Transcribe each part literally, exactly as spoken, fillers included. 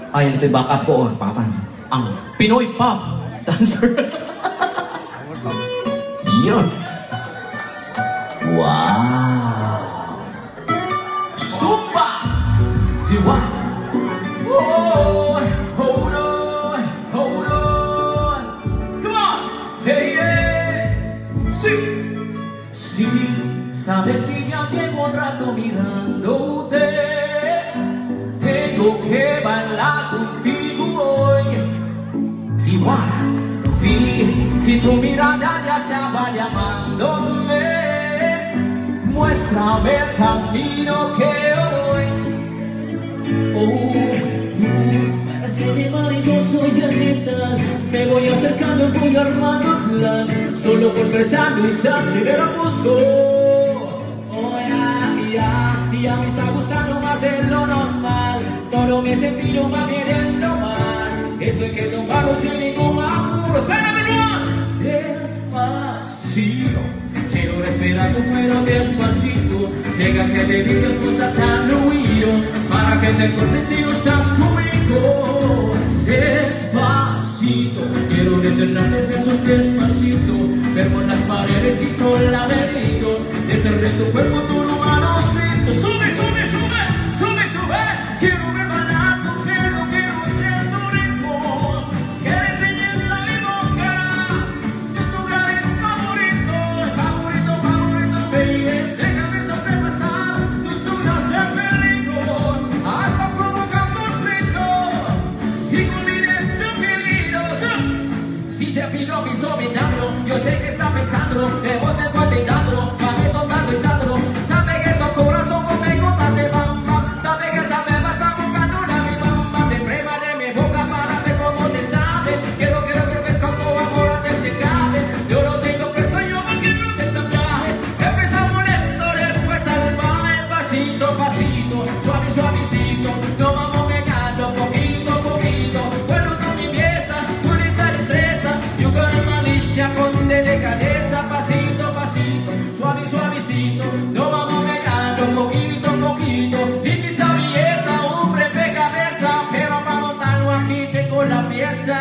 Ay, ito yung backup ko. Oh, papan. Ang Pinoy Pop Dancer. Yun. Wow. Zumba. Diwa. Oh, hold on, hold on. Come on. Hey, hey. Sí. Sí. Sabes que ya llevo un rato mirándote. Tengo que bailar contigo hoy. Igual vi que tu mirada ya estaba llamándome. Muéstrame el camino que hoy. Oh, parece de maravilloso y agitar. Me voy acercando, voy armando el plan. Solo por tres años se acelera el pulso. Y a mí está gustando más de lo normal. Todo mi sentido va queriendo más. Eso hay que tomarlo sin ningún apuro. ¡Espérame, no! Despacito. Quiero respirar tu cuero despacito. Deja que te diga cosas al oído, para que te acuerdes si no estás conmigo. Despacito. Quiero detenerte en besos despacito. Ver con las paredes y con el laberinto. De ser de tu cuerpo tu humano escrito. Sube, sube, sube, sube, sube. Quiero ver bailar tu pelo, quiero ser tu ritmo. Que le enseñes a mi boca tus lugares favoritos. Favorito, favorito, baby. Déjame sobrepasar tus horas de peligro. Hasta provocar tus gritos y culmines tus pedidos. Si te pido mi sobrindadro, yo sé que está pensando. Debo de contentando. Sabe que tu corazón con gotas de bamba. Sabe que esa beba está buscando una mi bamba. Te prueba de mi boca para ver cómo te sabe. Quiero, quiero, quiero ver cómo amor te cabe. Yo no tengo presa, yo no quiero que te viaje. Empezamos lento, después salvaje. Pasito, pasito, suave, suavecito. Nos vamos pegando poquito, poquito. Bueno, tú mi pieza, con esa destreza. Yo con malicia, con delicadeza. Pasito, pasito, suave, suavecito. Nos vamos pegando poquito, poquito. Y mi sabieza, hombre, pega cabeza. Pero para montarlo aquí tengo la pieza.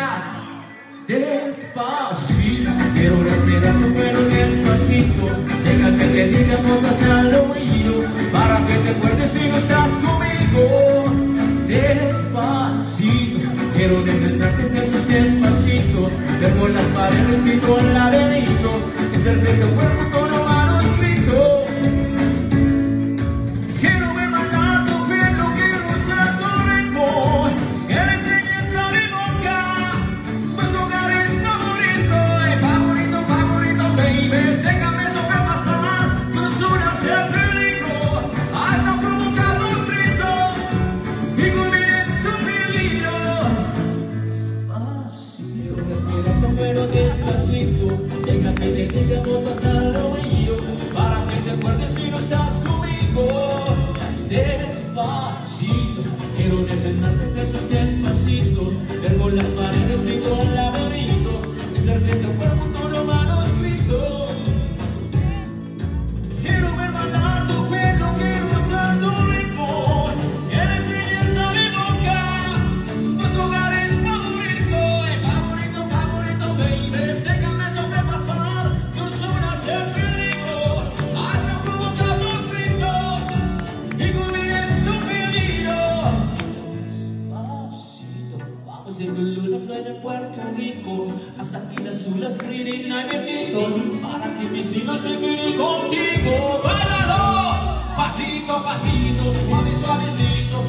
Despacito. Quiero respirar tu pelo despacito. Deja que te diga cosas al oído, para que te acuerdes si no estás conmigo. Despacito. Quiero despertarte en besos despacito. Ver con las paredes y con el laberinto. Es el tu cuerpo con lo manuscrito. Quiero ver bailar tu pelo, quiero ser tu ritmo. Que le enseñes a mi boca tus lugares favoritos. Favorito, favorito, baby. Déjame sobrepasar tus horas de peligro. Hasta provocar los gritos y culmines tu peligro. Despacito. Respira tu pelo despacito. Deja que te diga cosas al oído, para que te acuerdes si no estás conmigo. Despacito. Quiero descenderte en besos despacito. Ver con las paredes y con el laberinto. Ser de tu cuerpo con lo manuscrito. Quiero ver bailar tu pelo, quiero ser tu ritmo. Que le enseñes a mi boca tus lugares favoritos. Favorito, favorito, baby. Déjame sobrepasar tus horas de peligro. Hasta provocar los gritos y culmines tu peligro. Despacito. Vamos en tu luna plena en Puerto Rico. Hasta aquí las olas ríen y bendito. Para que mis hijos se queden contigo. ¡Báilalo! Pasito, pasito, suave, suavecito.